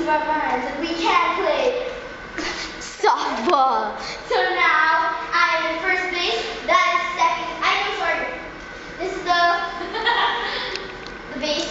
of our minds and we can't play Softball. So now I'm in first base. That is second. I'm sorry. This is the base.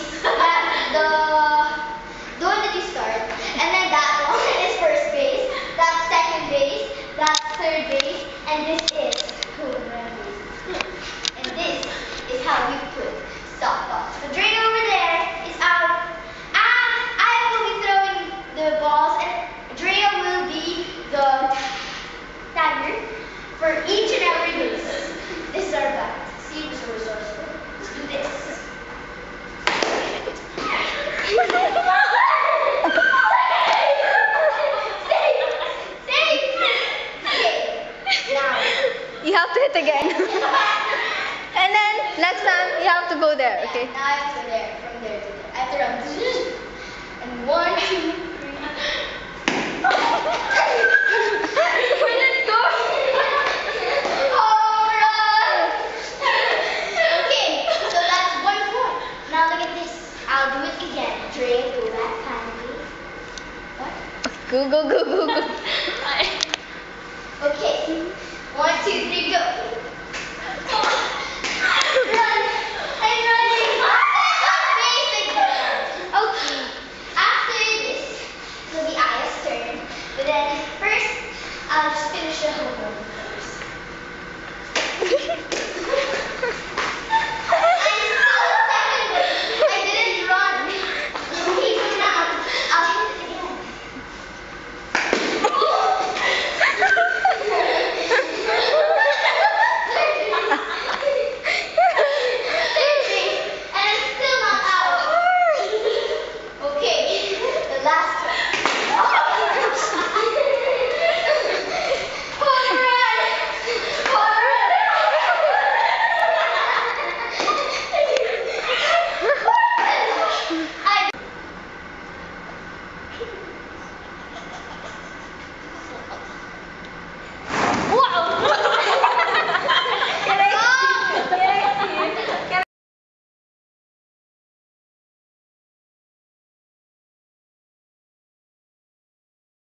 The one that you start. And then that one is first base. That's second base. That's third base. And this is home run base. And this is how we put softball. The drain over there is out. I will be throwing the balls and Drea will be the tagger for each and every base. This is our bat. See, we're so resourceful. Let's do this. Okay, now. You have to hit again. And then next time you have to go there, okay? Now I have to go there, from there to there. I have to run. And 1, 2, 3. Where did it go? Oh, run! Okay, so that's 1 point. Now look at this. I'll do it again. Dre, go back kindly. What? Go, go, go, go, go. Okay. 1, 2, 3, go. Run. I'm running. Basic run. Okay. After this, it'll be Aya's turn. But then first, I'll just finish the home run.